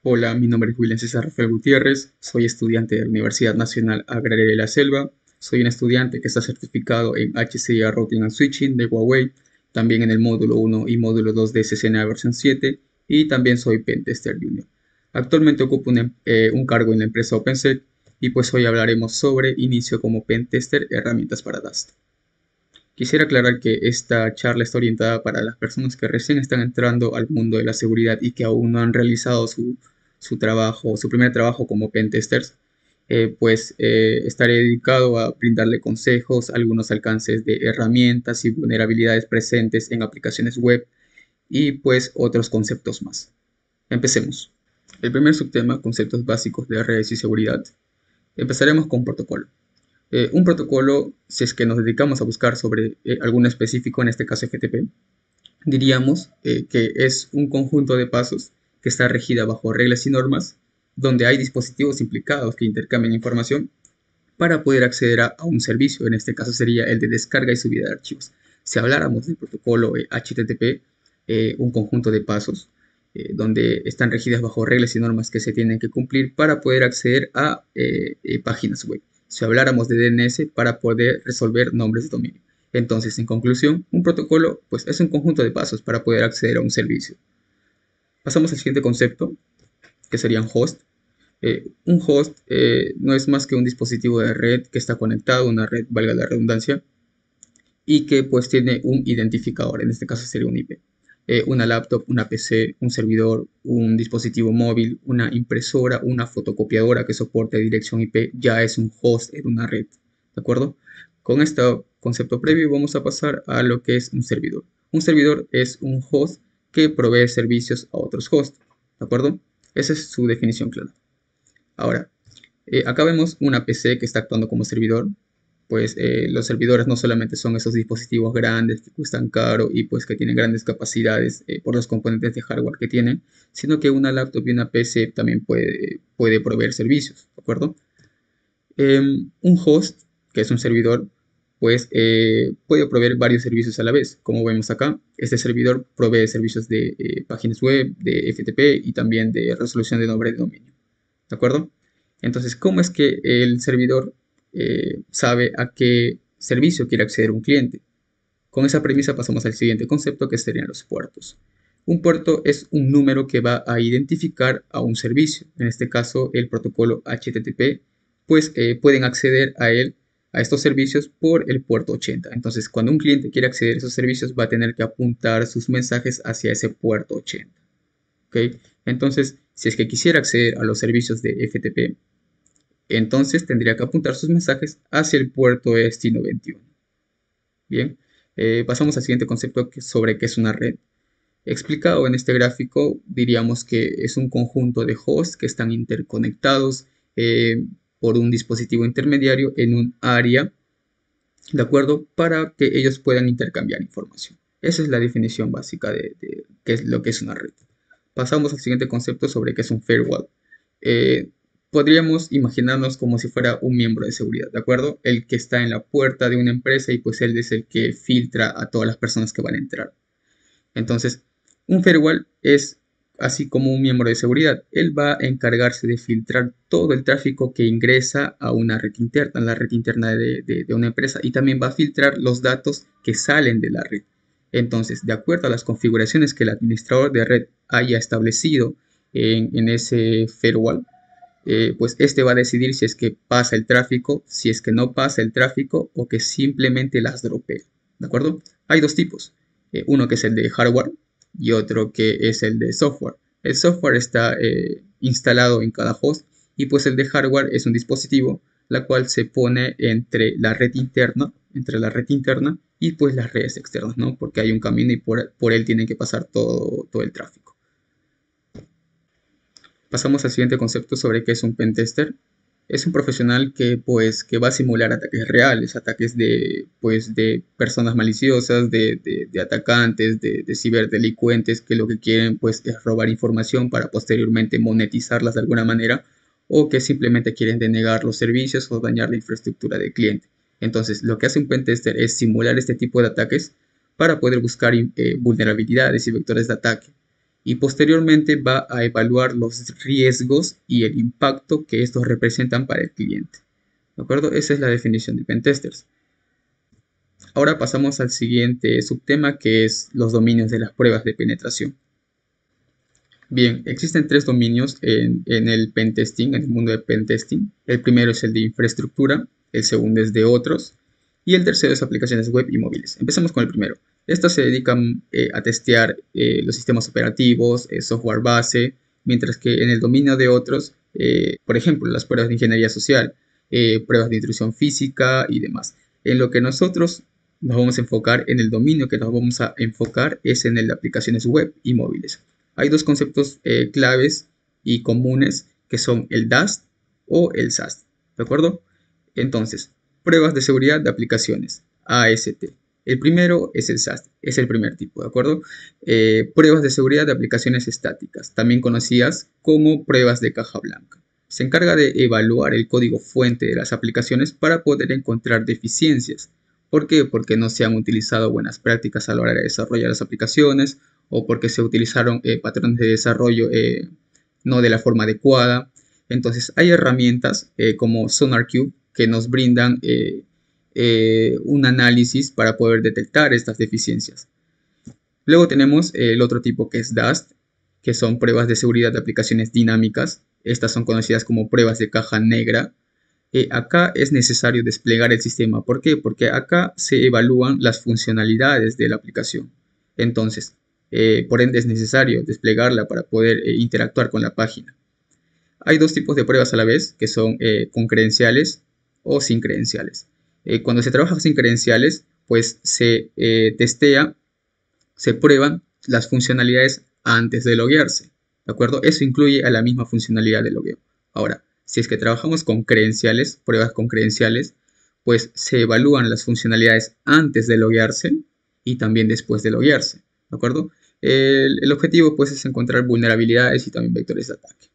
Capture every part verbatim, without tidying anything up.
Hola, mi nombre es William César Rafael Gutiérrez, soy estudiante de la Universidad Nacional Agraria de la Selva, soy un estudiante que está certificado en H C I A Routing and Switching de Huawei, también en el módulo uno y módulo dos de C C N A versión siete y también soy Pentester Junior. Actualmente ocupo un, em- eh, un cargo en la empresa OpenSec y pues hoy hablaremos sobre inicio como Pentester, herramientas para Dust. Quisiera aclarar que esta charla está orientada para las personas que recién están entrando al mundo de la seguridad y que aún no han realizado su, su trabajo, su primer trabajo como pentesters. Eh, pues eh, estaré dedicado a brindarle consejos, algunos alcances de herramientas y vulnerabilidades presentes en aplicaciones web y pues otros conceptos más. Empecemos. El primer subtema, conceptos básicos de redes y seguridad. Empezaremos con protocolo. Eh, un protocolo, si es que nos dedicamos a buscar sobre eh, alguno específico, en este caso F T P, diríamos eh, que es un conjunto de pasos que está regida bajo reglas y normas, donde hay dispositivos implicados que intercambian información para poder acceder a, a un servicio. En este caso sería el de descarga y subida de archivos. Si habláramos del protocolo eh, H T T P, eh, un conjunto de pasos eh, donde están regidas bajo reglas y normas que se tienen que cumplir para poder acceder a eh, eh, páginas web. Si habláramos de D N S, para poder resolver nombres de dominio. Entonces, en conclusión, un protocolo pues, es un conjunto de pasos para poder acceder a un servicio. Pasamos al siguiente concepto, que serían host. Eh, un host eh, no es más que un dispositivo de red que está conectado a una red, valga la redundancia, y que pues tiene un identificador, en este caso sería un I P. Eh, una laptop, una P C, un servidor, un dispositivo móvil, una impresora, una fotocopiadora que soporte dirección I P, ya es un host en una red, ¿de acuerdo? Con este concepto previo vamos a pasar a lo que es un servidor. Un servidor es un host que provee servicios a otros hosts, ¿de acuerdo? Esa es su definición clara. Ahora, eh, acá vemos una P C que está actuando como servidor. Pues eh, los servidores no solamente son esos dispositivos grandes que cuestan caro y pues que tienen grandes capacidades eh, por los componentes de hardware que tienen, sino que una laptop y una P C también puede, puede proveer servicios, ¿de acuerdo? Em, un host, que es un servidor, pues eh, puede proveer varios servicios a la vez. Como vemos acá, este servidor provee servicios de eh, páginas web, de F T P y también de resolución de nombre de dominio. ¿De acuerdo? Entonces, ¿cómo es que el servidor eh, sabe a qué servicio quiere acceder un cliente? Con esa premisa pasamos al siguiente concepto que serían los puertos. Un puerto es un número que va a identificar a un servicio. En este caso, el protocolo H T T P, pues eh, pueden acceder a él, a estos servicios por el puerto ochenta. Entonces, cuando un cliente quiere acceder a esos servicios, va a tener que apuntar sus mensajes hacia ese puerto ochenta. ¿Ok? Entonces, si es que quisiera acceder a los servicios de F T P, entonces tendría que apuntar sus mensajes hacia el puerto de destino veintiuno. Bien, eh, pasamos al siguiente concepto que- sobre qué es una red. Explicado en este gráfico, diríamos que es un conjunto de hosts que están interconectados eh, por un dispositivo intermediario en un área, ¿de acuerdo? Para que ellos puedan intercambiar información. Esa es la definición básica de, de qué es lo que es una red. Pasamos al siguiente concepto sobre qué es un firewall. Eh, Podríamos imaginarnos como si fuera un miembro de seguridad, ¿de acuerdo? El que está en la puerta de una empresa y pues él es el que filtra a todas las personas que van a entrar. Entonces, un firewall es así como un miembro de seguridad. Él va a encargarse de filtrar todo el tráfico que ingresa a una red interna, a la red interna de, de, de una empresa, y también va a filtrar los datos que salen de la red. Entonces, de acuerdo a las configuraciones que el administrador de red haya establecido en, en ese firewall, eh, pues este va a decidir si es que pasa el tráfico, si es que no pasa el tráfico o que simplemente las dropea. ¿De acuerdo? Hay dos tipos. Eh, uno que es el de hardware y otro que es el de software. El software está eh, instalado en cada host y pues el de hardware es un dispositivo la cual se pone entre la red interna, entre la red interna y pues las redes externas, ¿no? Porque hay un camino y por, por él tiene que pasar todo, todo el tráfico. Pasamos al siguiente concepto sobre qué es un pentester. Es un profesional que, pues, que va a simular ataques reales, ataques de, pues, de personas maliciosas, de, de, de atacantes, de, de ciberdelincuentes que lo que quieren pues, es robar información para posteriormente monetizarlas de alguna manera o que simplemente quieren denegar los servicios o dañar la infraestructura del cliente. Entonces, lo que hace un pentester es simular este tipo de ataques para poder buscar eh, vulnerabilidades y vectores de ataque y posteriormente va a evaluar los riesgos y el impacto que estos representan para el cliente. ¿De acuerdo? Esa es la definición de pentesters. Ahora pasamos al siguiente subtema, que es los dominios de las pruebas de penetración. Bien, existen tres dominios en, en el pentesting, en el mundo del pentesting. El primero es el de infraestructura, el segundo es de otros y el tercero es aplicaciones web y móviles. Empecemos con el primero. Estas se dedican eh, a testear eh, los sistemas operativos, eh, software base, mientras que en el dominio de otros, eh, por ejemplo, las pruebas de ingeniería social, eh, pruebas de intrusión física y demás. En lo que nosotros nos vamos a enfocar, en el dominio que nos vamos a enfocar es en el de aplicaciones web y móviles. Hay dos conceptos eh, claves y comunes que son el D A S T o el S A S T, ¿de acuerdo? Entonces, pruebas de seguridad de aplicaciones, A S T. El primero es el S A S T, es el primer tipo, ¿de acuerdo? Eh, pruebas de seguridad de aplicaciones estáticas, también conocidas como pruebas de caja blanca. Se encarga de evaluar el código fuente de las aplicaciones para poder encontrar deficiencias. ¿Por qué? Porque no se han utilizado buenas prácticas a la hora de desarrollar las aplicaciones o porque se utilizaron eh, patrones de desarrollo eh, no de la forma adecuada. Entonces hay herramientas eh, como SonarQube que nos brindan eh, eh, un análisis para poder detectar estas deficiencias. Luego tenemos eh, el otro tipo que es D A S T, que son pruebas de seguridad de aplicaciones dinámicas. Estas son conocidas como pruebas de caja negra. Eh, acá es necesario desplegar el sistema. ¿Por qué? Porque acá se evalúan las funcionalidades de la aplicación. Entonces, eh, por ende es necesario desplegarla para poder eh, interactuar con la página. Hay dos tipos de pruebas a la vez, que son eh, con credenciales o sin credenciales. Eh, cuando se trabaja sin credenciales, pues se eh, testea, se prueban las funcionalidades antes de loguearse. ¿De acuerdo? Eso incluye a la misma funcionalidad de logueo. Ahora, si es que trabajamos con credenciales, pruebas con credenciales, pues se evalúan las funcionalidades antes de loguearse y también después de loguearse. ¿De acuerdo? El, el objetivo pues es encontrar vulnerabilidades y también vectores de ataque.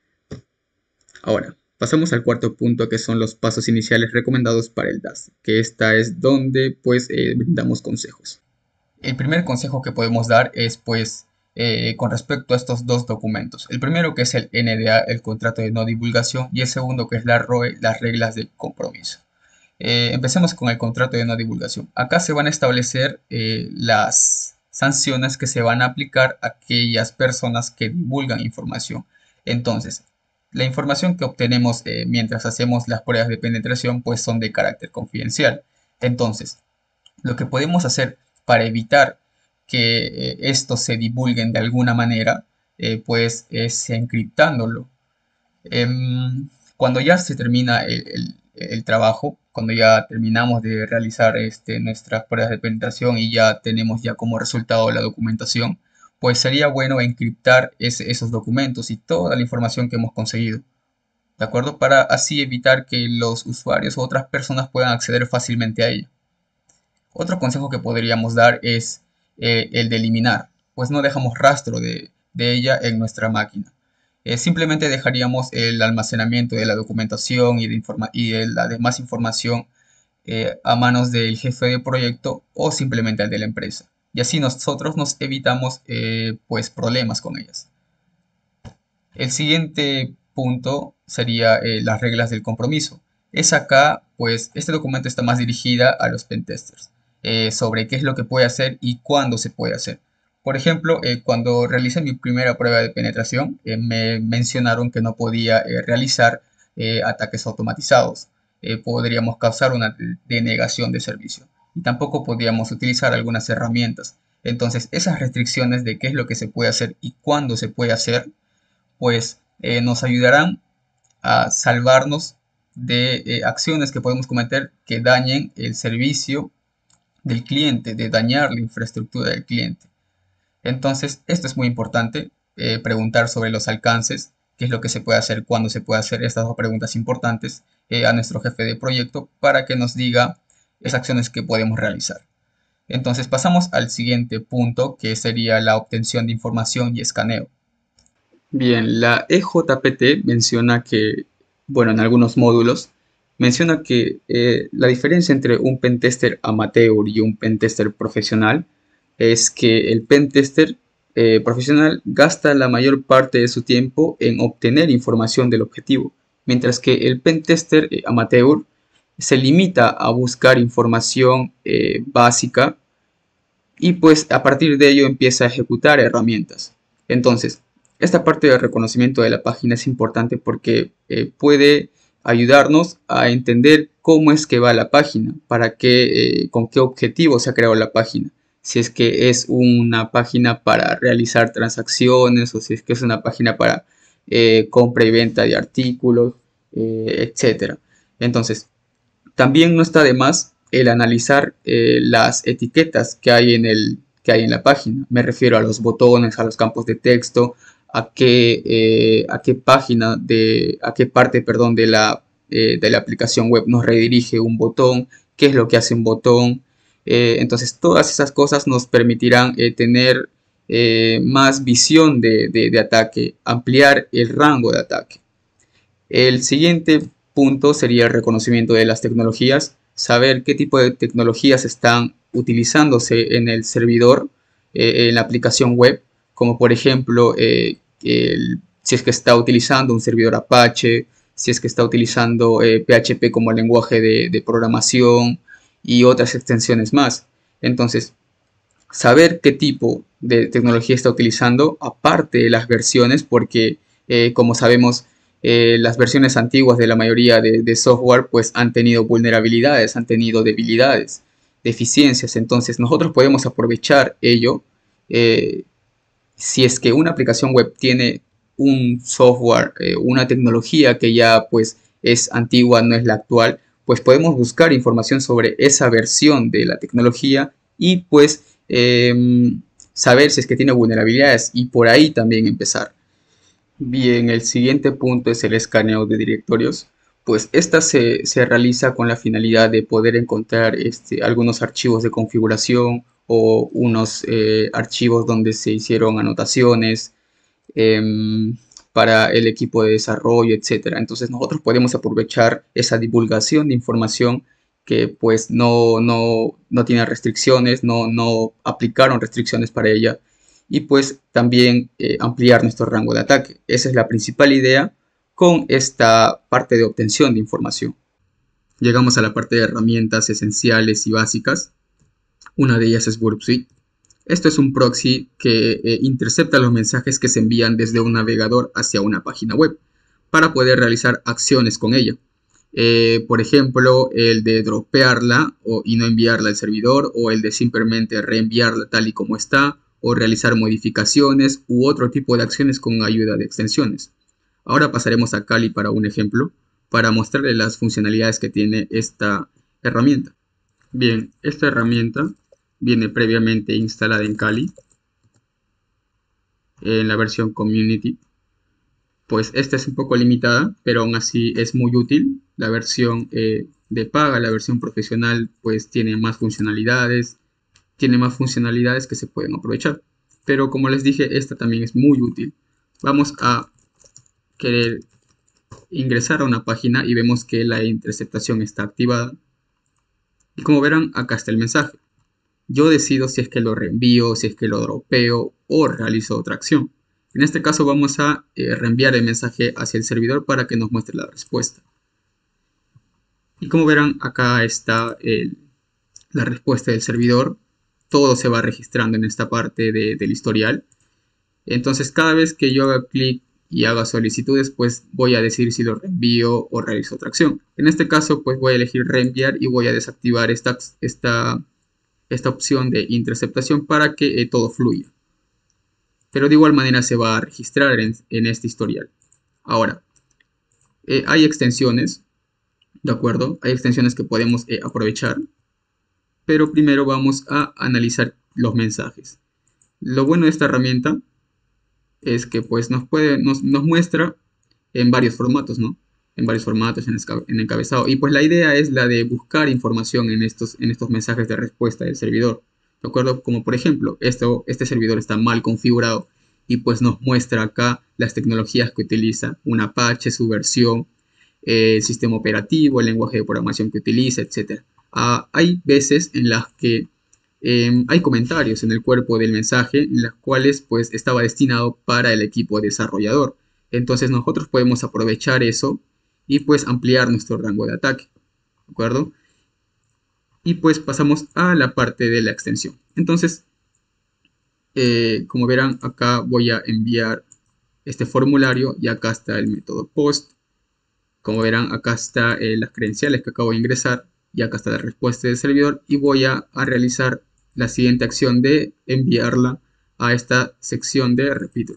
Ahora, pasamos al cuarto punto, que son los pasos iniciales recomendados para el D A S T, que esta es donde pues eh, brindamos consejos. El primer consejo que podemos dar es pues eh, con respecto a estos dos documentos. El primero, que es el N D A, el contrato de no divulgación, y el segundo, que es la R O E, las reglas de compromiso. Eh, empecemos con el contrato de no divulgación. Acá se van a establecer eh, las sanciones que se van a aplicar a aquellas personas que divulgan información. Entonces, la información que obtenemos eh, mientras hacemos las pruebas de penetración pues son de carácter confidencial. Entonces, lo que podemos hacer para evitar que eh, estos se divulguen de alguna manera, eh, pues es encriptándolo. Eh, cuando ya se termina el, el, el, trabajo, cuando ya terminamos de realizar este, nuestras pruebas de penetración y ya tenemos ya como resultado la documentación, pues sería bueno encriptar ese, esos documentos y toda la información que hemos conseguido, ¿de acuerdo? Para así evitar que los usuarios u otras personas puedan acceder fácilmente a ella. Otro consejo que podríamos dar es eh, el de eliminar, pues no dejamos rastro de, de ella en nuestra máquina. Eh, simplemente dejaríamos el almacenamiento de la documentación y de, informa y de la demás información eh, a manos del jefe de proyecto o simplemente al de la empresa. Y así nosotros nos evitamos eh, pues problemas con ellas. El siguiente punto sería eh, las reglas del compromiso. Es acá, pues este documento está más dirigida a los pentesters. Eh, sobre qué es lo que puede hacer y cuándo se puede hacer. Por ejemplo, eh, cuando realicé mi primera prueba de penetración, eh, me mencionaron que no podía eh, realizar eh, ataques automatizados. Eh, podríamos causar una denegación de servicio. Y tampoco podríamos utilizar algunas herramientas. Entonces, esas restricciones de qué es lo que se puede hacer y cuándo se puede hacer, pues eh, nos ayudarán a salvarnos de eh, acciones que podemos cometer que dañen el servicio del cliente, de dañar la infraestructura del cliente. Entonces, esto es muy importante, eh, preguntar sobre los alcances, qué es lo que se puede hacer, cuándo se puede hacer, estas dos preguntas importantes eh, a nuestro jefe de proyecto para que nos diga esas acciones que podemos realizar. Entonces, pasamos al siguiente punto, que sería la obtención de información y escaneo. Bien, la E J P T menciona que, bueno, en algunos módulos, menciona que eh, la diferencia entre un pentester amateur y un pentester profesional es que el pentester eh, profesional gasta la mayor parte de su tiempo en obtener información del objetivo, mientras que el pentester eh, amateur se limita a buscar información eh, básica y pues a partir de ello empieza a ejecutar herramientas. Entonces, esta parte del reconocimiento de la página es importante porque eh, puede ayudarnos a entender cómo es que va la página, para qué, eh, con qué objetivo se ha creado la página. Si es que es una página para realizar transacciones o si es que es una página para eh, compra y venta de artículos, eh, etcétera. Entonces, también no está de más el analizar eh, las etiquetas que hay en el, que hay en la página. Me refiero a los botones, a los campos de texto, a qué, eh, a qué página de, a qué parte, perdón, de la, eh, de la aplicación web nos redirige un botón, qué es lo que hace un botón. Eh, entonces, todas esas cosas nos permitirán eh, tener eh, más visión de, de, de ataque, ampliar el rango de ataque. El siguiente punto sería el reconocimiento de las tecnologías, saber qué tipo de tecnologías están utilizándose en el servidor, eh, en la aplicación web, como por ejemplo, eh, el, si es que está utilizando un servidor Apache, si es que está utilizando eh, P H P como lenguaje de, de programación y otras extensiones más. Entonces, saber qué tipo de tecnología está utilizando, aparte de las versiones, porque eh, como sabemos, eh, las versiones antiguas de la mayoría de, de software pues han tenido vulnerabilidades, han tenido debilidades, deficiencias. Entonces nosotros podemos aprovechar ello. eh, si es que una aplicación web tiene un software, eh, una tecnología que ya pues es antigua, no es la actual, pues podemos buscar información sobre esa versión de la tecnología y pues eh, saber si es que tiene vulnerabilidades y por ahí también empezar. Bien, el siguiente punto es el escaneo de directorios. Pues esta se, se realiza con la finalidad de poder encontrar este, algunos archivos de configuración o unos eh, archivos donde se hicieron anotaciones em, para el equipo de desarrollo, etcétera. Entonces nosotros podemos aprovechar esa divulgación de información que pues no, no, no tiene restricciones, no, no aplicaron restricciones para ella y pues también eh, ampliar nuestro rango de ataque. Esa es la principal idea con esta parte de obtención de información. Llegamos a la parte de herramientas esenciales y básicas. Una de ellas es Burp Suite. Esto es un proxy que eh, intercepta los mensajes que se envían desde un navegador hacia una página web para poder realizar acciones con ella. Eh, por ejemplo, el de dropearla o, y no enviarla al servidor, o el de simplemente reenviarla tal y como está, o realizar modificaciones u otro tipo de acciones con ayuda de extensiones. Ahora pasaremos a Kali para un ejemplo, para mostrarle las funcionalidades que tiene esta herramienta. Bien, esta herramienta viene previamente instalada en Kali, en la versión Community. Pues esta es un poco limitada, pero aún así es muy útil. La versión eh, de paga, la versión profesional, pues tiene más funcionalidades, tiene más funcionalidades que se pueden aprovechar. Pero como les dije, esta también es muy útil. Vamos a querer ingresar a una página y vemos que la interceptación está activada. Y como verán, acá está el mensaje. Yo decido si es que lo reenvío, si es que lo dropeo o realizo otra acción. En este caso vamos a eh, reenviar el mensaje hacia el servidor para que nos muestre la respuesta. Y como verán, acá está el, la respuesta del servidor. Todo se va registrando en esta parte de, del historial. Entonces cada vez que yo haga clic y haga solicitudes, pues voy a decir si lo reenvío o realizo otra acción. En este caso, pues voy a elegir reenviar y voy a desactivar esta, esta, esta opción de interceptación para que eh, todo fluya. Pero de igual manera se va a registrar en, en este historial. Ahora, eh, hay extensiones, ¿de acuerdo? Hay extensiones que podemos eh, aprovechar. Pero primero vamos a analizar los mensajes. Lo bueno de esta herramienta es que pues nos, puede, nos, nos muestra en varios formatos, ¿no? En varios formatos, en, en encabezado. Y pues la idea es la de buscar información en estos, en estos mensajes de respuesta del servidor. ¿De acuerdo? Como por ejemplo, esto, este servidor está mal configurado y pues nos muestra acá las tecnologías que utiliza, un Apache, su versión, eh, el sistema operativo, el lenguaje de programación que utiliza, etcétera. Ah, hay veces en las que eh, hay comentarios en el cuerpo del mensaje, en los cuales pues estaba destinado para el equipo desarrollador. Entonces nosotros podemos aprovechar eso y pues ampliar nuestro rango de ataque, ¿de acuerdo? Y pues pasamos a la parte de la extensión. Entonces, eh, como verán, acá voy a enviar este formulario y acá está el método post. Como verán, acá está eh, las credenciales que acabo de ingresar y acá está la respuesta del servidor y voy a, a realizar la siguiente acción de enviarla a esta sección de repeater,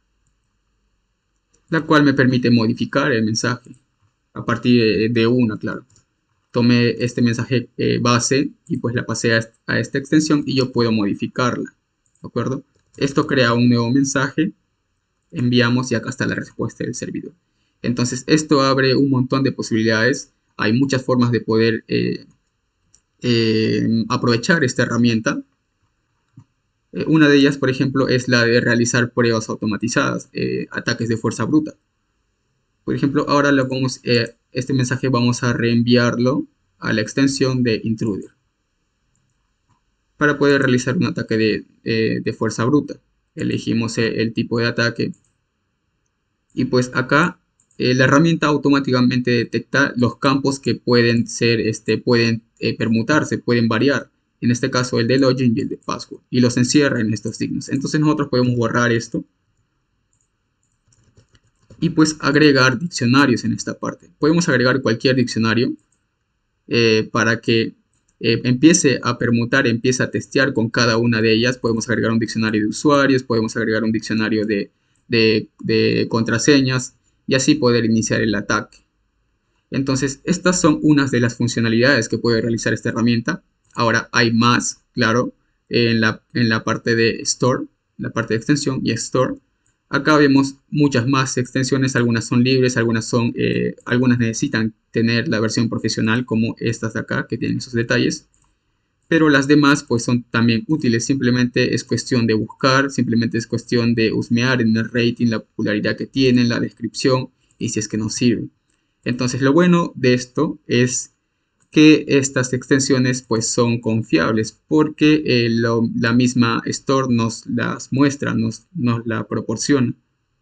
la cual me permite modificar el mensaje a partir de, de una, claro. Tomé este mensaje eh, base y pues la pasé a, est a esta extensión y yo puedo modificarla, ¿de acuerdo? Esto crea un nuevo mensaje, enviamos y acá está la respuesta del servidor. Entonces esto abre un montón de posibilidades. Hay muchas formas de poder eh, eh, aprovechar esta herramienta. Eh, una de ellas, por ejemplo, es la de realizar pruebas automatizadas, eh, ataques de fuerza bruta. Por ejemplo, ahora lo vamos, eh, este mensaje vamos a reenviarlo a la extensión de intruder para poder realizar un ataque de, eh, de fuerza bruta. Elegimos el, el tipo de ataque y pues acá eh, la herramienta automáticamente detecta los campos que pueden ser, este, pueden eh, permutarse, pueden variar. En este caso el de login y el de password, y los encierra en estos signos. Entonces nosotros podemos borrar esto y pues agregar diccionarios en esta parte. Podemos agregar cualquier diccionario eh, para que eh, empiece a permutar, empiece a testear con cada una de ellas. Podemos agregar un diccionario de usuarios, podemos agregar un diccionario de, de, de contraseñas y así poder iniciar el ataque. Entonces estas son unas de las funcionalidades que puede realizar esta herramienta. Ahora hay más, claro, en la, en la parte de Store, la parte de extensión y Store. Acá vemos muchas más extensiones, algunas son libres, algunas, son, eh, algunas necesitan tener la versión profesional como estas de acá que tienen esos detalles. Pero las demás pues son también útiles, simplemente es cuestión de buscar, simplemente es cuestión de husmear en el rating, la popularidad que tienen, la descripción y si es que nos sirve. Entonces lo bueno de esto es que estas extensiones pues son confiables porque eh, lo, la misma Store nos las muestra, nos, nos la proporciona.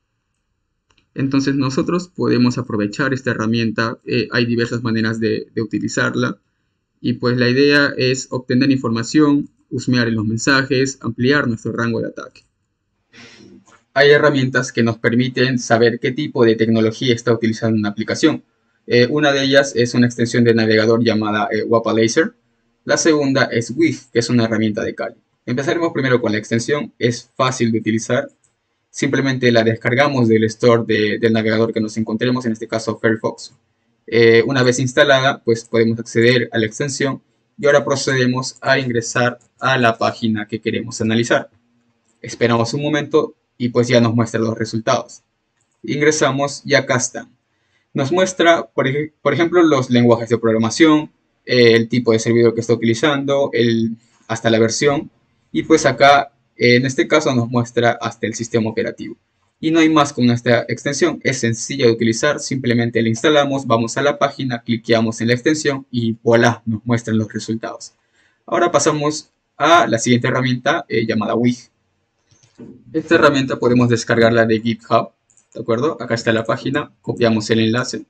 Entonces nosotros podemos aprovechar esta herramienta, eh, hay diversas maneras de, de utilizarla y pues la idea es obtener información, husmear en los mensajes, ampliar nuestro rango de ataque. Hay herramientas que nos permiten saber qué tipo de tecnología está utilizando una aplicación. Eh, una de ellas es una extensión de navegador llamada eh, Wapalaser. La segunda es Wig, que es una herramienta de Kali. Empezaremos primero con la extensión. Es fácil de utilizar. Simplemente la descargamos del store de, del navegador que nos encontremos, en este caso Firefox. Eh, una vez instalada, pues podemos acceder a la extensión y ahora procedemos a ingresar a la página que queremos analizar. Esperamos un momento y pues ya nos muestra los resultados. Ingresamos y acá están. Nos muestra, por, ej por ejemplo, los lenguajes de programación, eh, el tipo de servidor que está utilizando, el, hasta la versión. Y pues acá, eh, en este caso, nos muestra hasta el sistema operativo. Y no hay más con esta extensión. Es sencilla de utilizar. Simplemente la instalamos, vamos a la página, cliqueamos en la extensión y voilà, nos muestran los resultados. Ahora pasamos a la siguiente herramienta eh, llamada Wig. Esta herramienta podemos descargarla de GitHub. ¿De acuerdo? Acá está la página, copiamos el enlace,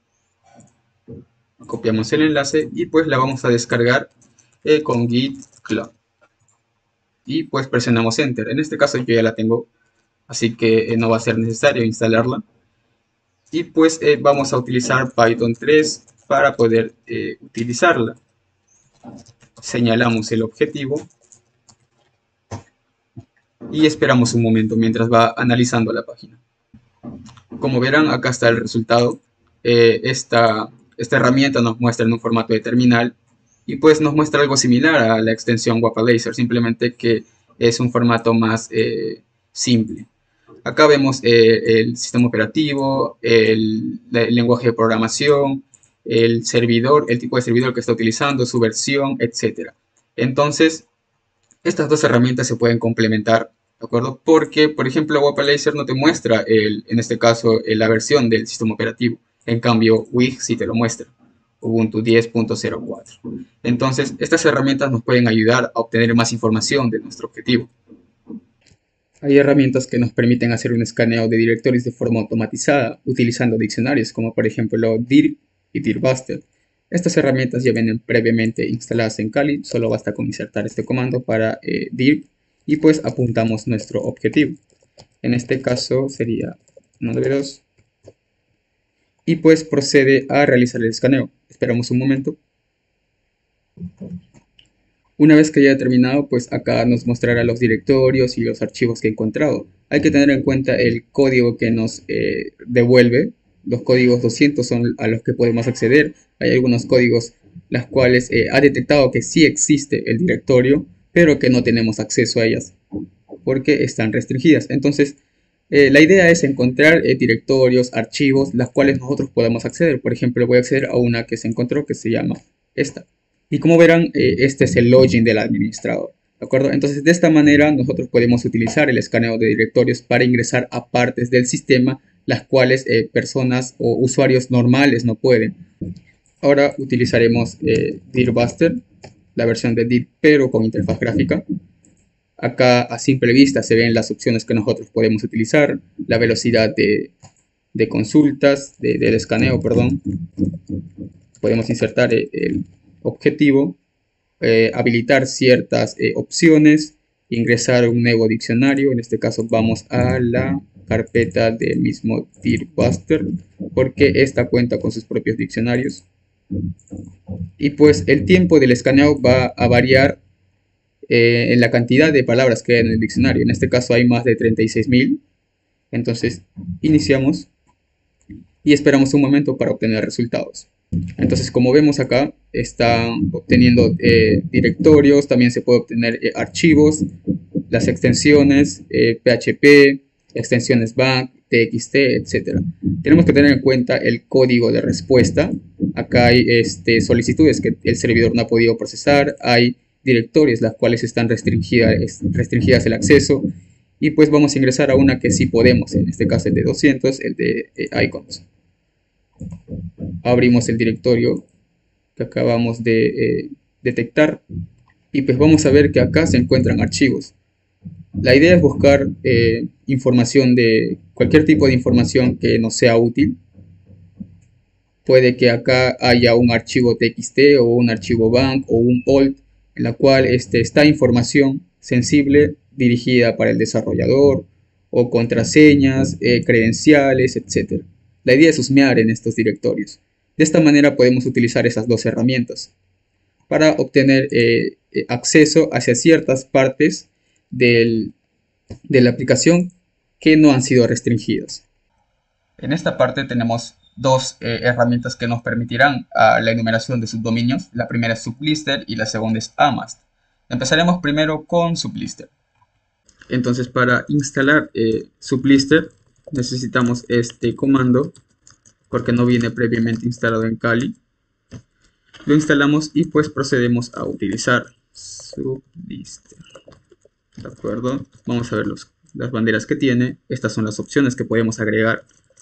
copiamos el enlace y pues la vamos a descargar eh, con git clone y pues presionamos enter. En este caso yo ya la tengo, así que eh, no va a ser necesario instalarla y pues eh, vamos a utilizar Python tres para poder eh, utilizarla. Señalamos el objetivo y esperamos un momento mientras va analizando la página. Como verán, acá está el resultado. Eh, esta, esta herramienta nos muestra en un formato de terminal y pues nos muestra algo similar a la extensión Wapalaser, simplemente que es un formato más eh, simple. Acá vemos eh, el sistema operativo, el, el lenguaje de programación, el servidor, el tipo de servidor que está utilizando, su versión, etcétera. Entonces, estas dos herramientas se pueden complementar, ¿de acuerdo? Porque, por ejemplo, Wapalaser no te muestra, el, en este caso, la versión del sistema operativo. En cambio, Wig sí te lo muestra. Ubuntu diez punto cero cuatro. Entonces, estas herramientas nos pueden ayudar a obtener más información de nuestro objetivo. Hay herramientas que nos permiten hacer un escaneo de directorios de forma automatizada utilizando diccionarios como por ejemplo dir y dirbuster. Estas herramientas ya vienen previamente instaladas en Kali, solo basta con insertar este comando para eh, dir y pues apuntamos nuestro objetivo. En este caso sería nueve dos y pues procede a realizar el escaneo. Esperamos un momento. Una vez que haya terminado, pues acá nos mostrará los directorios y los archivos que he encontrado. Hay que tener en cuenta el código que nos eh, devuelve. Los códigos doscientos son a los que podemos acceder. Hay algunos códigos los cuales eh, ha detectado que sí existe el directorio, pero que no tenemos acceso a ellas porque están restringidas. Entonces, eh, la idea es encontrar eh, directorios, archivos, las cuales nosotros podamos acceder. Por ejemplo, voy a acceder a una que se encontró que se llama esta. Y como verán, eh, este es el login del administrador, ¿de acuerdo? Entonces, de esta manera, nosotros podemos utilizar el escaneo de directorios para ingresar a partes del sistema, las cuales eh, personas o usuarios normales no pueden. Ahora utilizaremos eh, dirbuster, la versión de dir, pero con interfaz gráfica. Acá a simple vista se ven las opciones que nosotros podemos utilizar, la velocidad de, de consultas, de, del escaneo, perdón. Podemos insertar el, el objetivo, eh, habilitar ciertas eh, opciones, ingresar un nuevo diccionario. En este caso vamos a la carpeta del mismo dirbuster porque esta cuenta con sus propios diccionarios. Y pues el tiempo del escaneo va a variar eh, en la cantidad de palabras que hay en el diccionario. En este caso hay más de treinta y seis mil. Entonces iniciamos y esperamos un momento para obtener resultados. Entonces, como vemos acá, está obteniendo eh, directorios, también se puede obtener eh, archivos, las extensiones, eh, P H P, extensiones bank, T X T, etcétera. Tenemos que tener en cuenta el código de respuesta. Acá hay este, solicitudes que el servidor no ha podido procesar, hay directorios las cuales están restringidas, restringidas el acceso, y pues vamos a ingresar a una que sí podemos, en este caso el de doscientos, el de eh, icons. Abrimos el directorio que acabamos de eh, detectar y pues vamos a ver que acá se encuentran archivos. La idea es buscar eh, información de cualquier tipo de información que nos sea útil. Puede que acá haya un archivo T X T o un archivo bank o un alt en la cual este, está información sensible dirigida para el desarrollador o contraseñas, eh, credenciales, etcétera. La idea es husmear en estos directorios. De esta manera podemos utilizar esas dos herramientas para obtener eh, acceso hacia ciertas partes del, de la aplicación que no han sido restringidas. En esta parte tenemos dos eh, herramientas que nos permitirán uh, la enumeración de subdominios. La primera es sublister y la segunda es amast. Empezaremos primero con sublister. Entonces, para instalar eh, sublister necesitamos este comando porque no viene previamente instalado en Kali. Lo instalamos y pues procedemos a utilizar sublister. ¿De acuerdo? Vamos a ver los, las banderas que tiene. Estas son las opciones que podemos agregar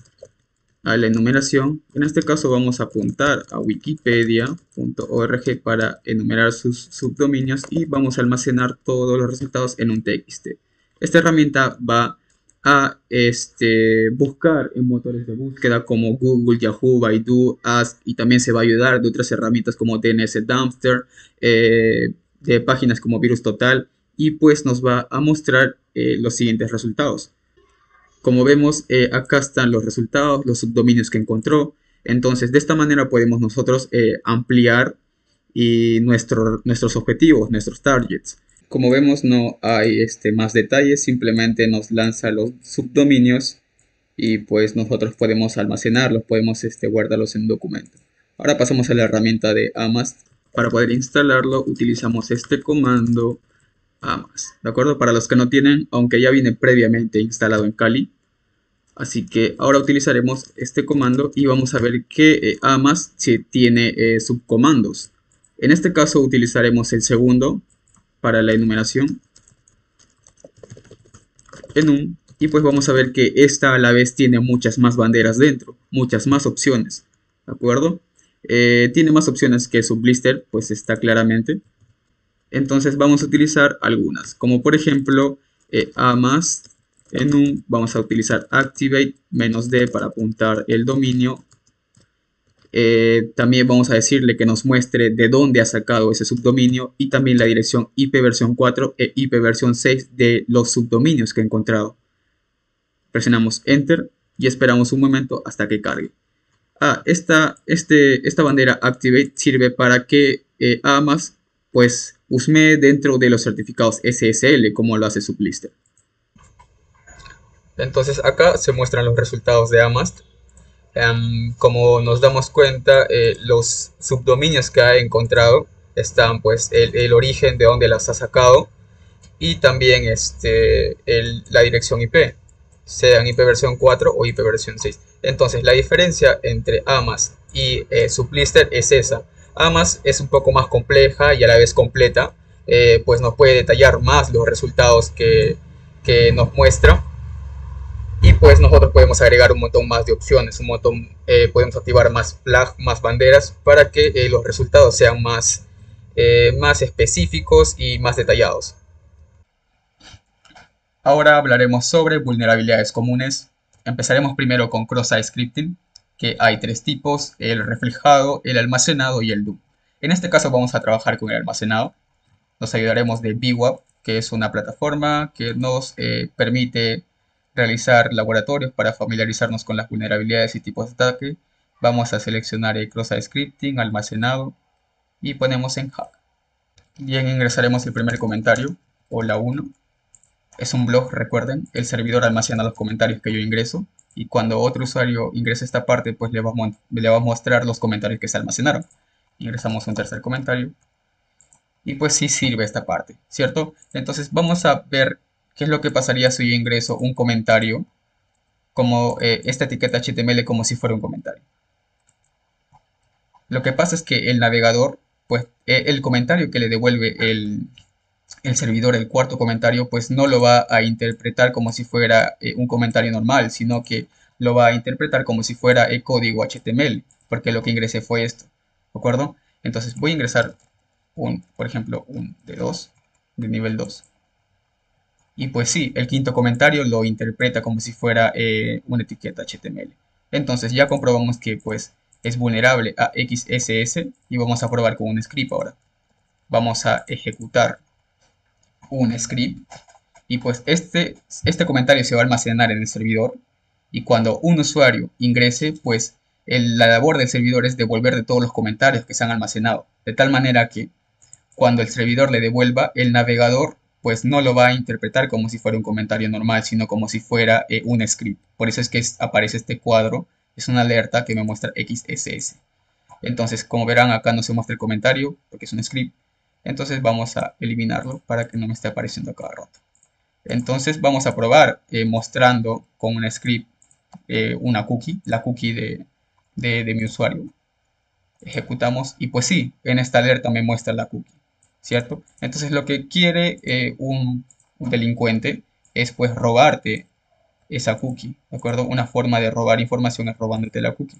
a la enumeración. En este caso vamos a apuntar a wikipedia punto org para enumerar sus subdominios y vamos a almacenar todos los resultados en un T X T. Esta herramienta va a este, buscar en motores de búsqueda como Google, Yahoo, Baidu, Ask, y también se va a ayudar de otras herramientas como D N S Dumpster, eh, de páginas como Virus Total, y pues nos va a mostrar eh, los siguientes resultados. Como vemos, eh, acá están los resultados, los subdominios que encontró. Entonces, de esta manera podemos nosotros eh, ampliar y nuestro, nuestros objetivos, nuestros targets. Como vemos, no hay este, más detalles, simplemente nos lanza los subdominios y pues nosotros podemos almacenarlos, podemos este, guardarlos en un documento. Ahora pasamos a la herramienta de amast. Para poder instalarlo utilizamos este comando amast, ¿de acuerdo? Para los que no tienen, aunque ya viene previamente instalado en Kali. Así que ahora utilizaremos este comando y vamos a ver que eh, amast sí tiene eh, subcomandos. En este caso utilizaremos el segundo para la enumeración, enum, y pues vamos a ver que esta a la vez tiene muchas más banderas dentro, muchas más opciones, ¿de acuerdo? Eh, tiene más opciones que SubBlister, pues está claramente. Entonces vamos a utilizar algunas, como por ejemplo eh, Avast enum, vamos a utilizar activate "-d" para apuntar el dominio. Eh, también vamos a decirle que nos muestre de dónde ha sacado ese subdominio y también la dirección I P versión cuatro e I P versión seis de los subdominios que ha encontrado. Presionamos Enter y esperamos un momento hasta que cargue. Ah, esta, este, esta bandera Activate sirve para que eh, Avast pues husmee dentro de los certificados S S L como lo hace SubBlister. Entonces acá se muestran los resultados de Avast. Um, como nos damos cuenta, eh, los subdominios que ha encontrado están pues el, el origen de donde las ha sacado y también este, el, la dirección I P, sean I P versión cuatro o I P versión seis. Entonces la diferencia entre Avast y eh, SubBlister es esa. Avast es un poco más compleja y a la vez completa, eh, pues nos puede detallar más los resultados que, que nos muestra. Y pues nosotros podemos agregar un montón más de opciones, un montón, eh, podemos activar más flag, más banderas para que eh, los resultados sean más, eh, más específicos y más detallados. Ahora hablaremos sobre vulnerabilidades comunes. Empezaremos primero con cross-site scripting, que hay tres tipos: el reflejado, el almacenado y el D O M. En este caso vamos a trabajar con el almacenado. Nos ayudaremos de V WAP, que es una plataforma que nos eh, permite realizar laboratorios para familiarizarnos con las vulnerabilidades y tipos de ataque. Vamos a seleccionar el cross-site scripting, almacenado y ponemos en hack. Bien, ingresaremos el primer comentario o la uno. Es un blog, recuerden, el servidor almacena los comentarios que yo ingreso y cuando otro usuario ingrese esta parte, pues le va, a, le va a mostrar los comentarios que se almacenaron. Ingresamos un tercer comentario y pues sí sirve esta parte, ¿cierto? Entonces vamos a ver qué es lo que pasaría si yo ingreso un comentario como eh, esta etiqueta H T M L como si fuera un comentario. Lo que pasa es que el navegador, pues eh, el comentario que le devuelve el, el servidor, el cuarto comentario, pues no lo va a interpretar como si fuera eh, un comentario normal, sino que lo va a interpretar como si fuera el código H T M L, porque lo que ingresé fue esto, ¿de acuerdo? Entonces voy a ingresar un, por ejemplo, un de dos, de nivel dos. Y pues sí, el quinto comentario lo interpreta como si fuera eh, una etiqueta H T M L. Entonces ya comprobamos que pues es vulnerable a X S S y vamos a probar con un script ahora. Vamos a ejecutar un script y pues este, este comentario se va a almacenar en el servidor y cuando un usuario ingrese, pues el, la labor del servidor es devolver de todos los comentarios que se han almacenado. De tal manera que cuando el servidor le devuelva, el navegador pues no lo va a interpretar como si fuera un comentario normal, sino como si fuera eh, un script. Por eso es que es, aparece este cuadro, es una alerta que me muestra X S S. Entonces, como verán, acá no se muestra el comentario, porque es un script. Entonces vamos a eliminarlo para que no me esté apareciendo a cada rato. Entonces vamos a probar eh, mostrando con un script eh, una cookie, la cookie de, de, de mi usuario. Ejecutamos y pues sí, en esta alerta me muestra la cookie, ¿cierto? Entonces lo que quiere eh, un, un delincuente es pues robarte esa cookie, ¿de acuerdo? Una forma de robar información es robándote la cookie.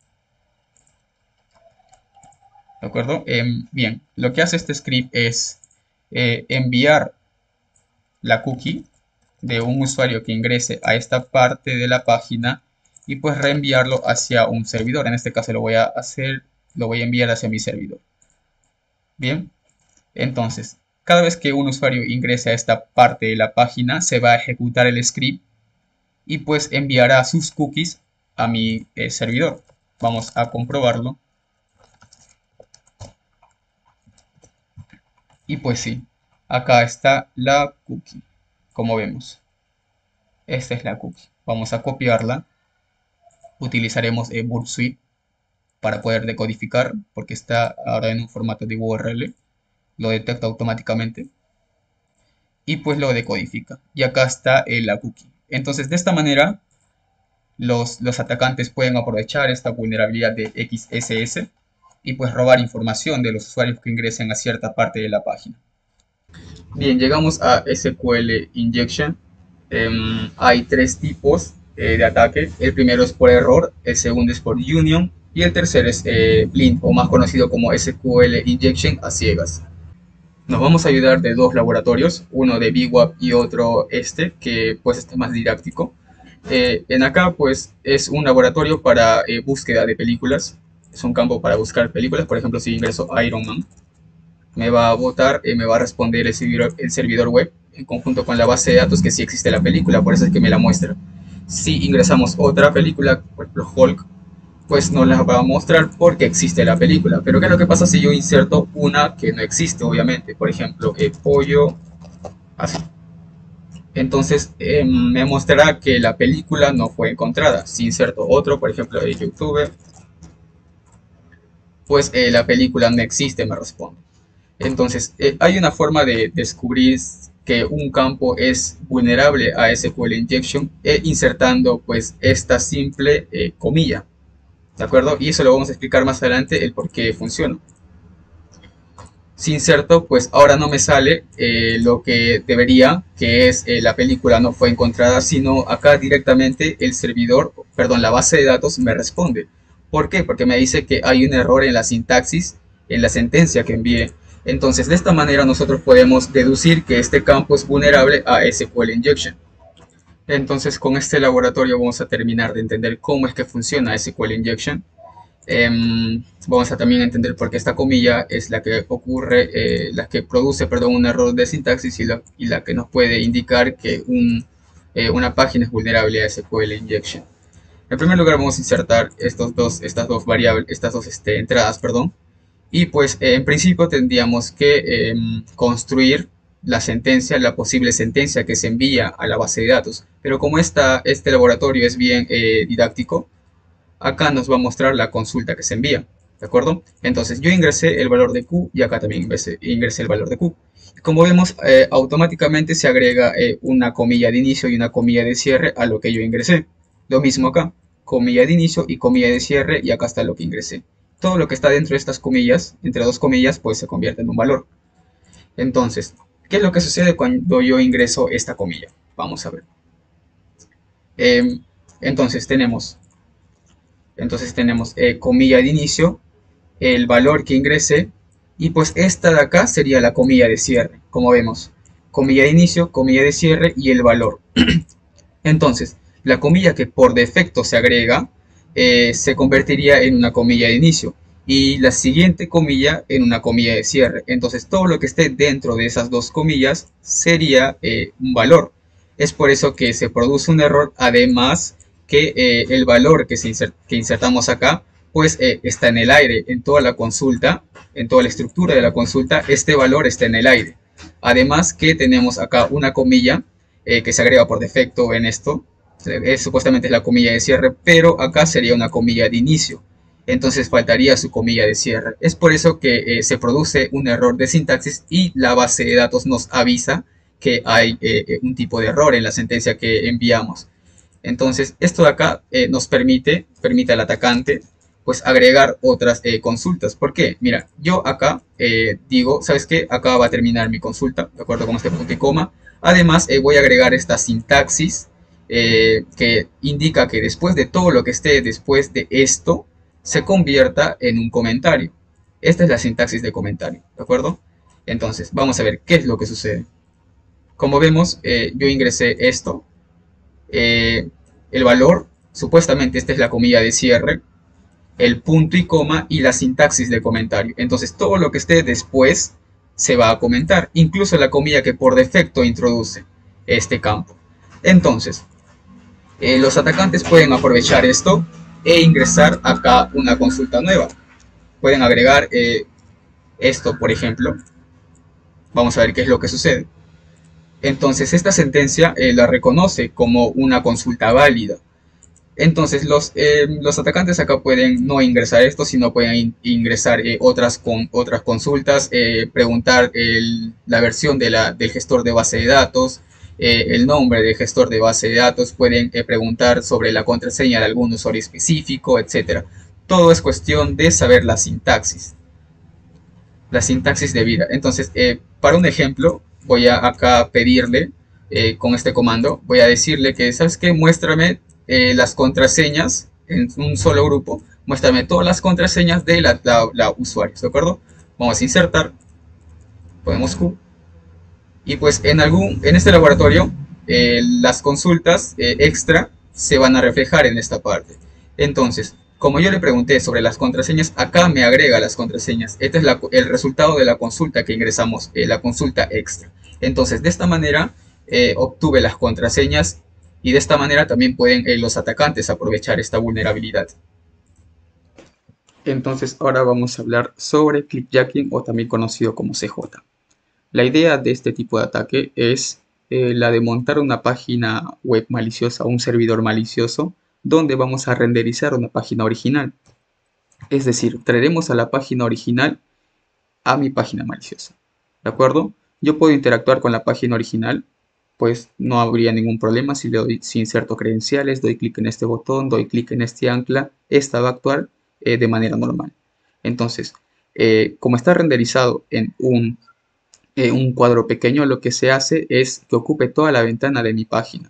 ¿De acuerdo? Eh, bien, lo que hace este script es eh, enviar la cookie de un usuario que ingrese a esta parte de la página y pues reenviarlo hacia un servidor. En este caso lo voy a hacer, lo voy a enviar hacia mi servidor. Bien, entonces, cada vez que un usuario ingrese a esta parte de la página, se va a ejecutar el script y pues enviará sus cookies a mi eh, servidor. Vamos a comprobarlo. Y pues sí, acá está la cookie, como vemos. Esta es la cookie. Vamos a copiarla. Utilizaremos eh, Burp Suite para poder decodificar, porque está ahora en un formato de U R L. Lo detecta automáticamente. Y pues lo decodifica. Y acá está eh, la cookie. Entonces, de esta manera, los, los atacantes pueden aprovechar esta vulnerabilidad de X S S y pues robar información de los usuarios que ingresen a cierta parte de la página. Bien, llegamos a S Q L Injection. Um, hay tres tipos eh, de ataque. El primero es por error, el segundo es por union Y el tercero es eh, Blind, o más conocido como S Q L Injection a ciegas. Nos vamos a ayudar de dos laboratorios, uno de B W A P y otro este, que pues este es más didáctico. Eh, en acá pues es un laboratorio para eh, búsqueda de películas, es un campo para buscar películas. Por ejemplo, si ingreso a Iron Man, me va a botar, eh, me va a responder el servidor, el servidor web en conjunto con la base de datos que sí existe la película, por eso es que me la muestra. Si ingresamos otra película, por ejemplo Hulk, pues no la va a mostrar porque existe la película. Pero ¿qué es lo que pasa si yo inserto una que no existe, obviamente? Por ejemplo, el pollo, así. Entonces eh, me mostrará que la película no fue encontrada. Si inserto otro, por ejemplo, de YouTube, pues eh, la película no existe, me responde. Entonces, eh, hay una forma de descubrir que un campo es vulnerable a S Q L Injection e insertando pues esta simple eh, comilla. ¿De acuerdo? Y eso lo vamos a explicar más adelante el por qué funciona. Si inserto, pues ahora no me sale eh, lo que debería, que es eh, la película no fue encontrada, sino acá directamente el servidor, perdón, la base de datos me responde. ¿Por qué? Porque me dice que hay un error en la sintaxis, en la sentencia que envié. Entonces, de esta manera nosotros podemos deducir que este campo es vulnerable a S Q L Injection. Entonces, con este laboratorio vamos a terminar de entender cómo es que funciona S Q L Injection. Eh, vamos a también entender por qué esta comilla es la que ocurre, eh, la que produce, perdón, un error de sintaxis y la, y la que nos puede indicar que un, eh, una página es vulnerable a S Q L Injection. En primer lugar, vamos a insertar estos dos, estas dos variables, estas dos este, entradas, perdón. Y pues eh, en principio tendríamos que eh, construir la sentencia, la posible sentencia que se envía a la base de datos. Pero como esta, este laboratorio es bien eh, didáctico, acá nos va a mostrar la consulta que se envía, ¿de acuerdo? Entonces yo ingresé el valor de Q y acá también ingresé, ingresé el valor de Q. Como vemos, eh, automáticamente se agrega eh, una comilla de inicio y una comilla de cierre a lo que yo ingresé. Lo mismo acá, comilla de inicio y comilla de cierre, y acá está lo que ingresé. Todo lo que está dentro de estas comillas, entre dos comillas, pues se convierte en un valor. Entonces, ¿qué es lo que sucede cuando yo ingreso esta comilla? Vamos a ver. Eh, entonces tenemos, entonces tenemos eh, comilla de inicio, el valor que ingresé, y pues esta de acá sería la comilla de cierre, como vemos. Comilla de inicio, comilla de cierre y el valor. Entonces, la comilla que por defecto se agrega eh, se convertiría en una comilla de inicio y la siguiente comilla en una comilla de cierre. Entonces todo lo que esté dentro de esas dos comillas sería eh, un valor. Es por eso que se produce un error, además que eh, el valor que, se insert que insertamos acá pues eh, está en el aire. En toda la consulta, en toda la estructura de la consulta, este valor está en el aire. Además que tenemos acá una comilla eh, que se agrega por defecto en esto. Es, supuestamente es la comilla de cierre, pero acá sería una comilla de inicio. Entonces faltaría su comilla de cierre. Es por eso que eh, se produce un error de sintaxis y la base de datos nos avisa que hay eh, un tipo de error en la sentencia que enviamos. Entonces esto de acá eh, nos permite, permite al atacante pues agregar otras eh, consultas. ¿Por qué? Mira, yo acá eh, digo, ¿sabes qué? Acá va a terminar mi consulta, de acuerdo con este punto y coma. Además eh, voy a agregar esta sintaxis Eh, que indica que después de todo lo que esté después de esto, se convierta en un comentario. Esta es la sintaxis de comentario, ¿de acuerdo? Entonces, vamos a ver qué es lo que sucede. Como vemos, eh, yo ingresé esto, eh, el valor, supuestamente esta es la comilla de cierre, el punto y coma y la sintaxis de comentario. Entonces, todo lo que esté después se va a comentar, incluso la comilla que por defecto introduce este campo. Entonces, Eh, los atacantes pueden aprovechar esto e ingresar acá una consulta nueva. Pueden agregar eh, esto, por ejemplo. Vamos a ver qué es lo que sucede. Entonces, esta sentencia eh, la reconoce como una consulta válida. Entonces, los, eh, los atacantes acá pueden no ingresar esto, sino pueden in ingresar eh, otras, con, otras consultas, eh, preguntar el, la versión de la, del gestor de base de datos, Eh, el nombre del gestor de base de datos, pueden eh, preguntar sobre la contraseña de algún usuario específico, etcétera. Todo es cuestión de saber la sintaxis, la sintaxis debida. Entonces, eh, para un ejemplo, voy a acá pedirle, eh, con este comando, voy a decirle que, ¿sabes qué? Muéstrame eh, las contraseñas en un solo grupo muéstrame todas las contraseñas de la, la, la usuarios, ¿de acuerdo? Vamos a insertar, ponemos Q, y pues en, algún, en este laboratorio eh, las consultas eh, extra se van a reflejar en esta parte. Entonces, como yo le pregunté sobre las contraseñas, acá me agrega las contraseñas. Este es la, el resultado de la consulta que ingresamos, eh, la consulta extra. Entonces, de esta manera eh, obtuve las contraseñas y de esta manera también pueden eh, los atacantes aprovechar esta vulnerabilidad. Entonces, ahora vamos a hablar sobre clickjacking, o también conocido como C J. La idea de este tipo de ataque es eh, la de montar una página web maliciosa, un servidor malicioso, donde vamos a renderizar una página original. Es decir, traeremos a la página original a mi página maliciosa. ¿De acuerdo? Yo puedo interactuar con la página original, pues no habría ningún problema si le doy, si inserto credenciales, doy clic en este botón, doy clic en este ancla, esta va a actuar eh, de manera normal. Entonces, eh, como está renderizado en un, eh, un cuadro pequeño, lo que se hace es que ocupe toda la ventana de mi página.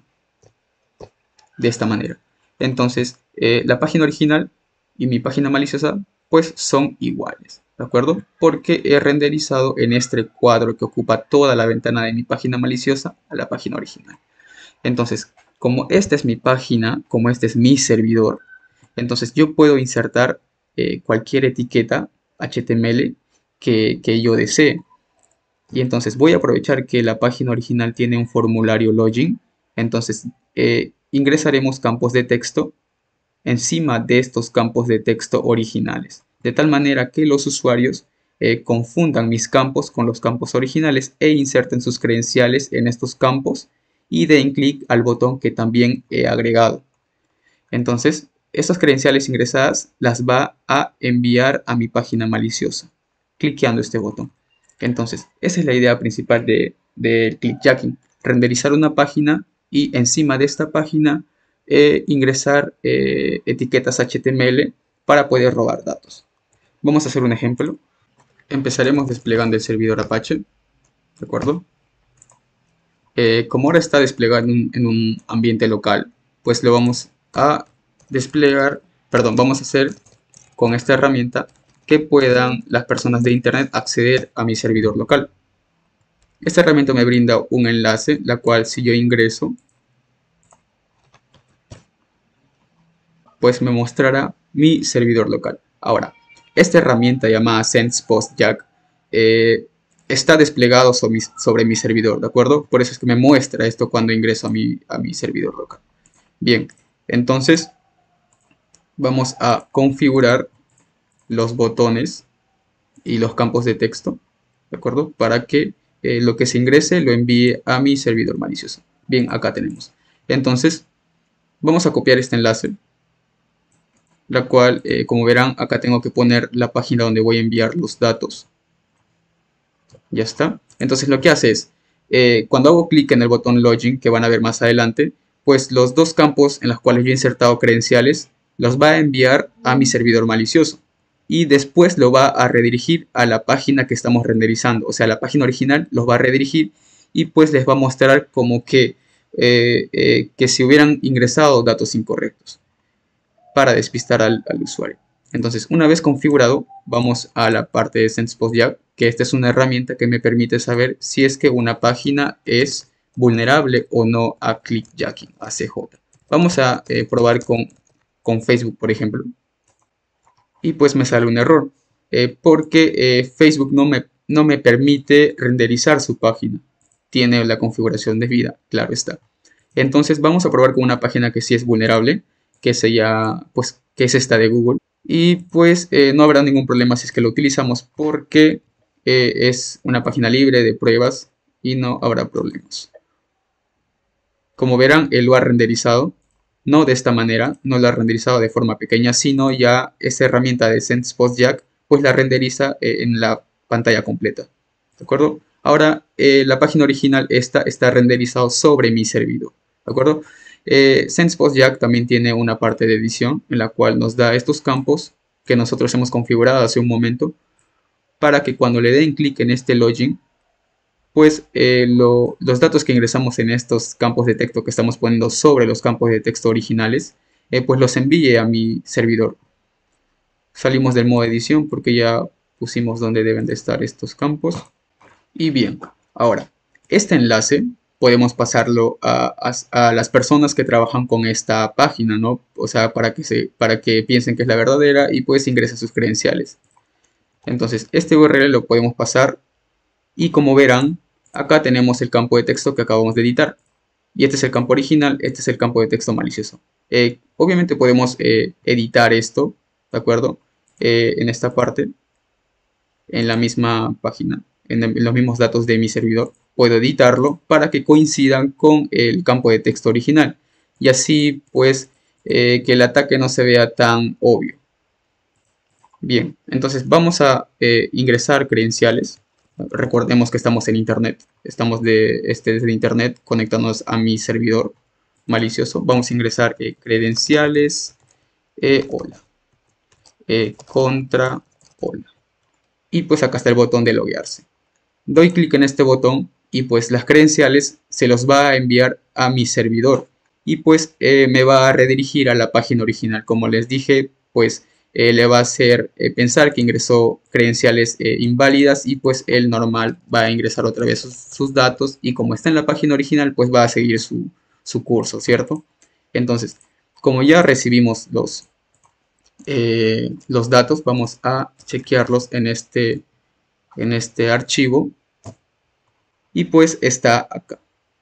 De esta manera. Entonces, eh, la página original y mi página maliciosa, pues son iguales, ¿de acuerdo? Porque he renderizado en este cuadro que ocupa toda la ventana de mi página maliciosa a la página original. Entonces, como esta es mi página, como este es mi servidor, entonces yo puedo insertar eh, cualquier etiqueta H T M L que, que yo desee. Y entonces voy a aprovechar que la página original tiene un formulario login. Entonces eh, ingresaremos campos de texto encima de estos campos de texto originales, de tal manera que los usuarios eh, confundan mis campos con los campos originales e inserten sus credenciales en estos campos y den clic al botón que también he agregado. Entonces, estas credenciales ingresadas las va a enviar a mi página maliciosa, cliqueando este botón. Entonces, esa es la idea principal de, de clickjacking, renderizar una página y encima de esta página eh, ingresar eh, etiquetas H T M L para poder robar datos. Vamos a hacer un ejemplo. Empezaremos desplegando el servidor Apache, ¿de acuerdo? Eh, como ahora está desplegado en un, en un ambiente local, pues lo vamos a desplegar, perdón, vamos a hacer con esta herramienta que puedan las personas de internet acceder a mi servidor local. Esta herramienta me brinda un enlace, la cual si yo ingreso, pues me mostrará mi servidor local. Ahora, esta herramienta llamada SensePostJack eh, está desplegado sobre mi, sobre mi servidor, ¿de acuerdo? Por eso es que me muestra esto cuando ingreso a mi, a mi servidor local. Bien, entonces vamos a configurar los botones y los campos de texto, ¿de acuerdo? Para que eh, lo que se ingrese lo envíe a mi servidor malicioso. Bien, acá tenemos. Entonces, vamos a copiar este enlace, la cual, eh, como verán, acá tengo que poner la página donde voy a enviar los datos. Ya está. Entonces, lo que hace es, eh, cuando hago clic en el botón Login, que van a ver más adelante, pues los dos campos en los cuales yo he insertado credenciales, los va a enviar a mi servidor malicioso. Y después lo va a redirigir a la página que estamos renderizando. O sea, la página original los va a redirigir y pues les va a mostrar como que, eh, eh, que si hubieran ingresado datos incorrectos para despistar al, al usuario. Entonces, una vez configurado, vamos a la parte de SensePostJack, que esta es una herramienta que me permite saber si es que una página es vulnerable o no a clickjacking, a C J. Vamos a eh, probar con, con Facebook, por ejemplo. Y pues me sale un error, eh, porque eh, Facebook no me, no me permite renderizar su página. Tiene la configuración debida, claro está. Entonces vamos a probar con una página que sí es vulnerable, que, sea, pues, que es esta de Google. Y pues eh, no habrá ningún problema si es que lo utilizamos, porque eh, es una página libre de pruebas y no habrá problemas. Como verán, él lo ha renderizado. No de esta manera, no la ha renderizado de forma pequeña, sino ya esta herramienta de SensePostJack pues la renderiza eh, en la pantalla completa. ¿De acuerdo? Ahora eh, la página original esta está renderizado sobre mi servidor. ¿De acuerdo? Eh, SensePostJack también tiene una parte de edición en la cual nos da estos campos que nosotros hemos configurado hace un momento para que cuando le den clic en este login, pues eh, lo, los datos que ingresamos en estos campos de texto que estamos poniendo sobre los campos de texto originales, eh, pues los envíe a mi servidor. Salimos del modo edición porque ya pusimos donde deben de estar estos campos. Y bien, ahora, este enlace podemos pasarlo a, a- a las personas que trabajan con esta página, ¿no? O sea, para que, se, para que piensen que es la verdadera y pues ingresen sus credenciales. Entonces, este U R L lo podemos pasar y como verán, acá tenemos el campo de texto que acabamos de editar. Y este es el campo original, este es el campo de texto malicioso. Eh, obviamente podemos eh, editar esto, ¿de acuerdo? Eh, en esta parte, en la misma página, en, el- en los mismos datos de mi servidor. Puedo editarlo para que coincidan con el campo de texto original. Y así, pues, eh, que el ataque no se vea tan obvio. Bien, entonces vamos a eh, ingresar credenciales. Recordemos que estamos en internet. Estamos de, este, desde internet conectándonos a mi servidor malicioso. Vamos a ingresar eh, credenciales. Eh, hola. Eh, contra hola. Y pues acá está el botón de loguearse. Doy clic en este botón y pues las credenciales se los va a enviar a mi servidor. Y pues eh, me va a redirigir a la página original. Como les dije, pues eh, le va a hacer eh, pensar que ingresó credenciales eh, inválidas y pues el normal va a ingresar otra vez sus, sus datos y como está en la página original pues va a seguir su, su curso, ¿cierto? Entonces, como ya recibimos los, eh, los datos, vamos a chequearlos en este, en este archivo y pues está acá.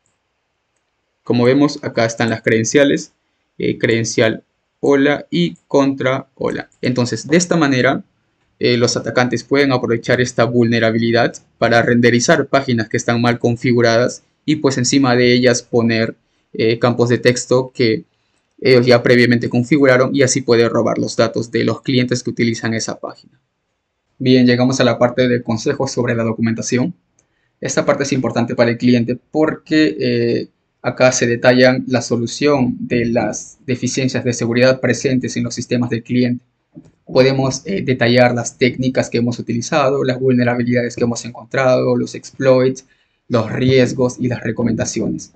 Como vemos, acá están las credenciales, eh, credencial hola y contra hola. Entonces, de esta manera, eh, los atacantes pueden aprovechar esta vulnerabilidad para renderizar páginas que están mal configuradas y pues encima de ellas poner eh, campos de texto que ellos ya previamente configuraron y así puede robar los datos de los clientes que utilizan esa página. Bien, llegamos a la parte de consejos sobre la documentación. Esta parte es importante para el cliente porque eh, acá se detallan la solución de las deficiencias de seguridad presentes en los sistemas del cliente. Podemos eh, detallar las técnicas que hemos utilizado, las vulnerabilidades que hemos encontrado, los exploits, los riesgos y las recomendaciones.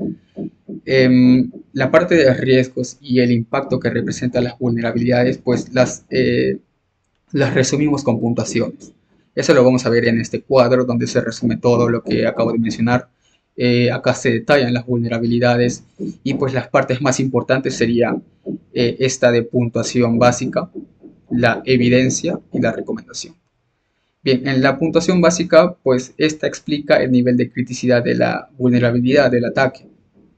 Eh, la parte de riesgos y el impacto que representan las vulnerabilidades, pues las, eh, las resumimos con puntuaciones. Eso lo vamos a ver en este cuadro donde se resume todo lo que acabo de mencionar. Eh, acá se detallan las vulnerabilidades y pues las partes más importantes serían eh, esta de puntuación básica, la evidencia y la recomendación. Bien, en la puntuación básica, pues esta explica el nivel de criticidad de la vulnerabilidad del ataque.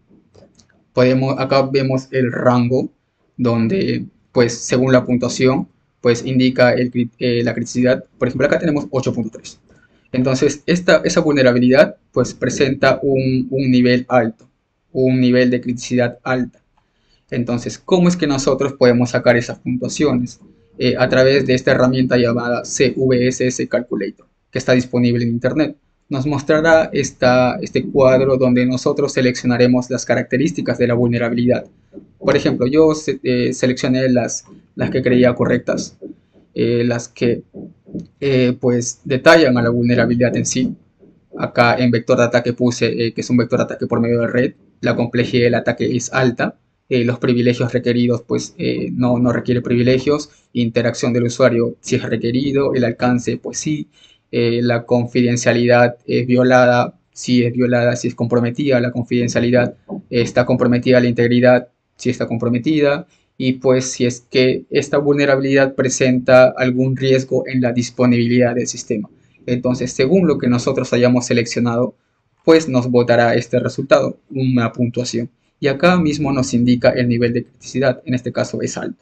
Podemos, acá vemos el rango donde, pues según la puntuación, pues indica el, eh, la criticidad. Por ejemplo, acá tenemos ocho punto tres. Entonces, esta, esa vulnerabilidad pues presenta un, un nivel alto, un nivel de criticidad alta. Entonces, ¿cómo es que nosotros podemos sacar esas puntuaciones? Eh, a través de esta herramienta llamada C V S S Calculator, que está disponible en Internet. Nos mostrará esta, este cuadro donde nosotros seleccionaremos las características de la vulnerabilidad. Por ejemplo, yo eh, seleccioné las, las que creía correctas, eh, las que eh, pues detallan a la vulnerabilidad en sí. Acá en vector de ataque puse eh, que es un vector de ataque por medio de red. La complejidad del ataque es alta. Eh, los privilegios requeridos pues eh, no, no requiere privilegios. Interacción del usuario si es requerido. El alcance pues sí. Eh, la confidencialidad es violada. Si es violada, si es comprometida la confidencialidad. Eh, está comprometida la integridad, si está comprometida. Y pues si es que esta vulnerabilidad presenta algún riesgo en la disponibilidad del sistema. Entonces, según lo que nosotros hayamos seleccionado, pues nos botará este resultado, una puntuación. Y acá mismo nos indica el nivel de criticidad, en este caso es alto.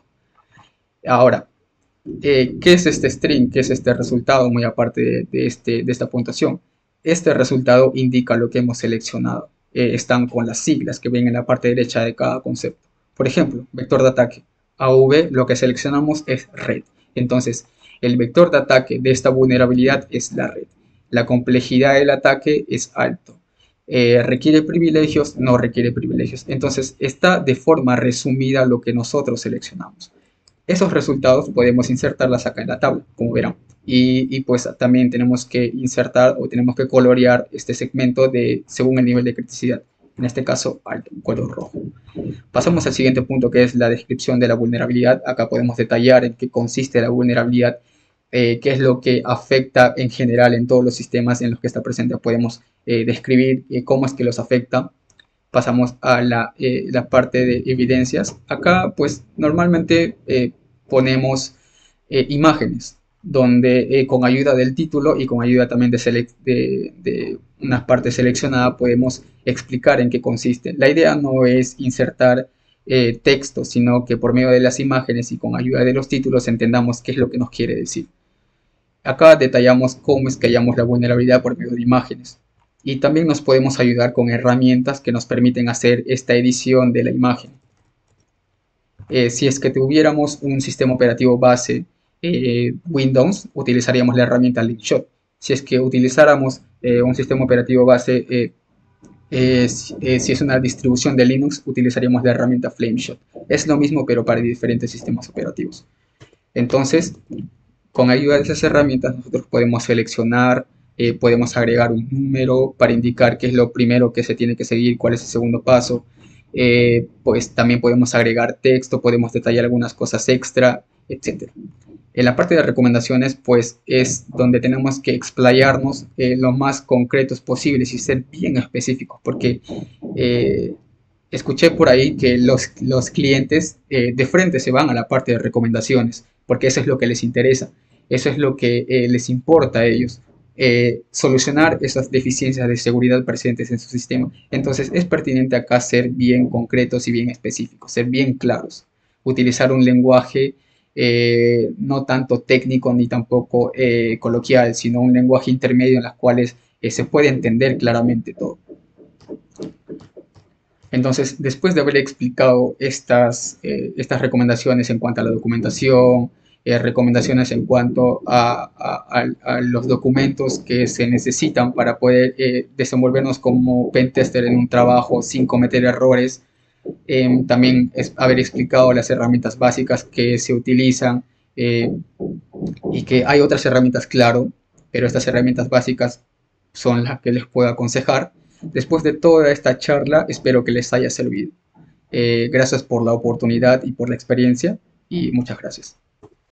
Ahora, eh, ¿qué es este string? ¿Qué es este resultado? Muy aparte de, de, este, de esta puntuación. Este resultado indica lo que hemos seleccionado. Eh, están con las siglas que ven en la parte derecha de cada concepto. Por ejemplo, vector de ataque. A V, lo que seleccionamos es red. Entonces, el vector de ataque de esta vulnerabilidad es la red. La complejidad del ataque es alto. Eh, ¿Requiere privilegios? No requiere privilegios. Entonces, está de forma resumida lo que nosotros seleccionamos. Esos resultados podemos insertarlas acá en la tabla, como verán. Y, y, pues también tenemos que insertar o tenemos que colorear este segmento de, según el nivel de criticidad. en este caso al color rojo. Pasamos al siguiente punto, que es la descripción de la vulnerabilidad. Acá podemos detallar en qué consiste la vulnerabilidad, eh, qué es lo que afecta en general en todos los sistemas en los que está presente. Podemos eh, describir eh, cómo es que los afecta. Pasamos a la, eh, la parte de evidencias. Acá pues normalmente eh, ponemos eh, imágenes, donde eh, con ayuda del título y con ayuda también de, de, de una parte seleccionada podemos explicar en qué consiste. La idea no es insertar eh, texto, sino que por medio de las imágenes y con ayuda de los títulos entendamos qué es lo que nos quiere decir. Acá detallamos cómo es que hallamos la vulnerabilidad por medio de imágenes. Y también nos podemos ayudar con herramientas que nos permiten hacer esta edición de la imagen. Eh, si es que tuviéramos un sistema operativo base eh, Windows, utilizaríamos la herramienta Linkshot. Si es que utilizáramos eh, un sistema operativo base, eh, eh, si, eh, si es una distribución de Linux, utilizaríamos la herramienta Flameshot. Es lo mismo, pero para diferentes sistemas operativos. Entonces, con ayuda de esas herramientas, nosotros podemos seleccionar, eh, podemos agregar un número para indicar qué es lo primero que se tiene que seguir, cuál es el segundo paso. Eh, pues también podemos agregar texto, podemos detallar algunas cosas extra, etcétera. En la parte de recomendaciones, pues es donde tenemos que explayarnos eh, lo más concretos posibles y ser bien específicos, porque eh, escuché por ahí que los, los clientes eh, de frente se van a la parte de recomendaciones, porque eso es lo que les interesa, eso es lo que eh, les importa a ellos. Eh, solucionar esas deficiencias de seguridad presentes en su sistema. Entonces es pertinente acá ser bien concretos y bien específicos, ser bien claros, utilizar un lenguaje eh, no tanto técnico ni tampoco eh, coloquial, sino un lenguaje intermedio en el cual eh, se puede entender claramente todo. Entonces, después de haber explicado estas, eh, estas recomendaciones en cuanto a la documentación, eh, recomendaciones en cuanto a, a, a, a, los documentos que se necesitan para poder eh, desenvolvernos como pentester en un trabajo sin cometer errores, eh, también es haber explicado las herramientas básicas que se utilizan eh, y que hay otras herramientas, claro, pero estas herramientas básicas son las que les puedo aconsejar. Después de toda esta charla, espero que les haya servido. Eh, gracias por la oportunidad y por la experiencia y muchas gracias.